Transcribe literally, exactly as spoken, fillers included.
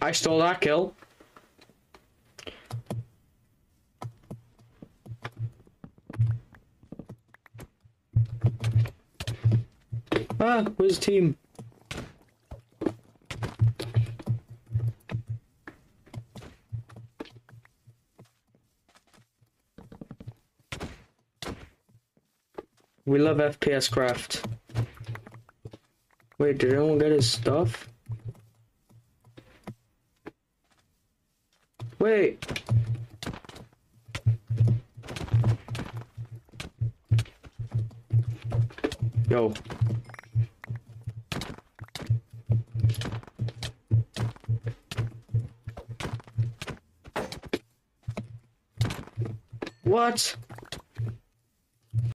I stole that kill. Ah, where's the team? We love F P S craft. Wait, did anyone get his stuff? Wait. Yo. What?